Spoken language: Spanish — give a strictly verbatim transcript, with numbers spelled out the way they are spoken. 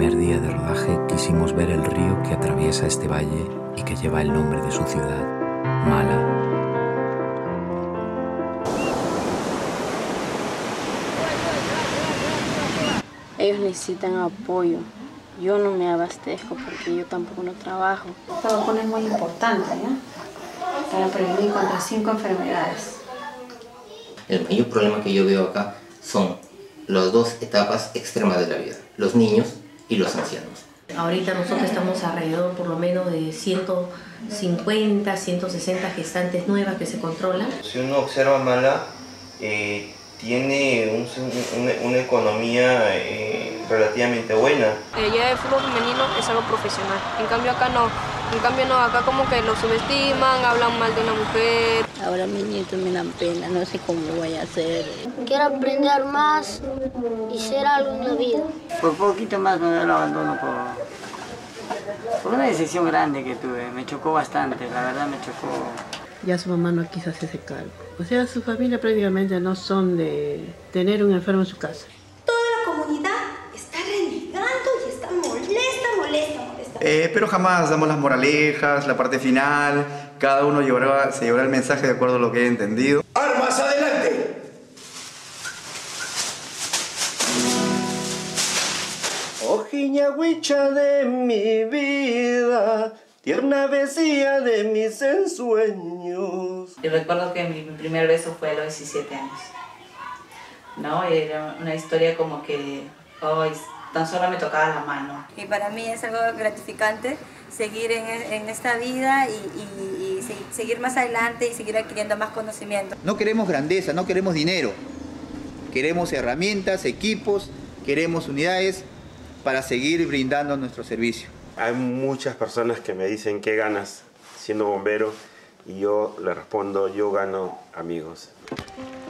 primer día de rodaje quisimos ver el río que atraviesa este valle y que lleva el nombre de su ciudad, Mala. Ellos necesitan apoyo. Yo no me abastezco porque yo tampoco no trabajo. Esta vacuna es muy importante, ¿ya? Para prevenir contra cinco enfermedades. El mayor problema que yo veo acá son las dos etapas extremas de la vida, los niños y los ancianos. Ahorita nosotros estamos alrededor por lo menos de ciento cincuenta, ciento sesenta gestantes nuevas que se controlan. Si uno observa Mala, eh, tiene un, una, una economía eh, relativamente buena. Eh, ya el fútbol femenino es algo profesional, en cambio acá no. En cambio no, acá como que lo subestiman, hablan mal de una mujer. Ahora mis nietos me dan pena, no sé cómo voy a hacer. Quiero aprender más y ser algo en la vida. Por poquito más me lo abandono por, por una decisión grande que tuve. Me chocó bastante, la verdad me chocó. Ya su mamá no quiso hacerse cargo. O sea, su familia prácticamente no son de tener un enfermo en su casa. Toda la comunidad está renegando y está molesta, molesta, molesta. Eh, pero jamás damos las moralejas, la parte final. Cada uno llevará, se llevará el mensaje de acuerdo a lo que haya entendido. ¡Armas, adelante! Ojiña huicha de mi vida, tierna vecina de mis ensueños. Yo recuerdo que mi primer beso fue a los diecisiete años. ¿No? Era una historia como que oh, tan solo me tocaba la mano. Y para mí es algo gratificante seguir en, en esta vida y, y, y seguir más adelante y seguir adquiriendo más conocimiento. No queremos grandeza, no queremos dinero. Queremos herramientas, equipos, queremos unidades para seguir brindando nuestro servicio. Hay muchas personas que me dicen qué ganas siendo bombero y yo le respondo, yo gano amigos.